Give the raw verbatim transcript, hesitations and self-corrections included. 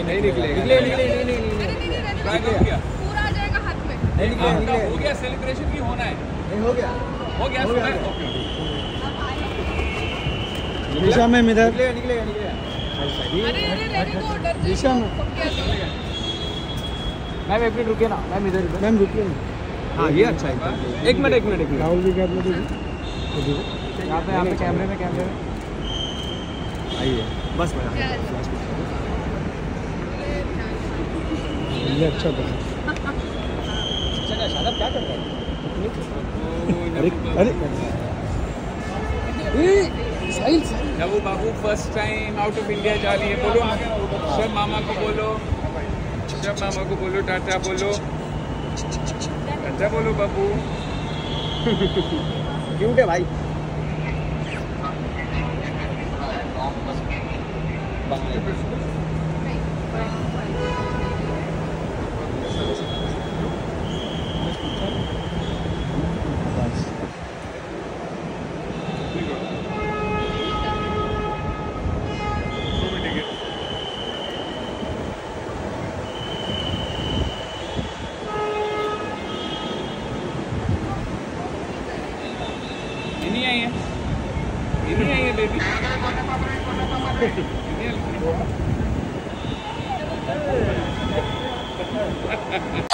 नहीं निकलेगा। निकले निकले नहीं नहीं नहीं ट्राई करो क्या? पूरा आ जाएगा हाथ में। नहीं निकले निकले हो गया सेलिब्रेशन की होना है। नहीं हो गया हो गया हो सुना गया। है? ओके दिशा में इधर निकले निकले निकले अरे अरे रेडी को डर दिशा में मैम एक मिनट रुकिए ना मैम इधर इधर मैम रुकिए हाँ ये अच्छा है एक मिनट एक मिनट एक मिनट राहुल भी कर लो यहाँ पे यहाँ पे कैमरे में कैमरे में आइए बस बस ये अच्छा था शादाब क्या करता है अरे अरे साहिल नवू बाबू first time out of India जा रही है। बोलो सब मामा को बोलो, सब मामा को बोलो, टाटा बोलो, टाटा बोलो बाबू। क्यूट है भाई इन्हीं आई है, इन्हीं आई है बेबी। इन्हीं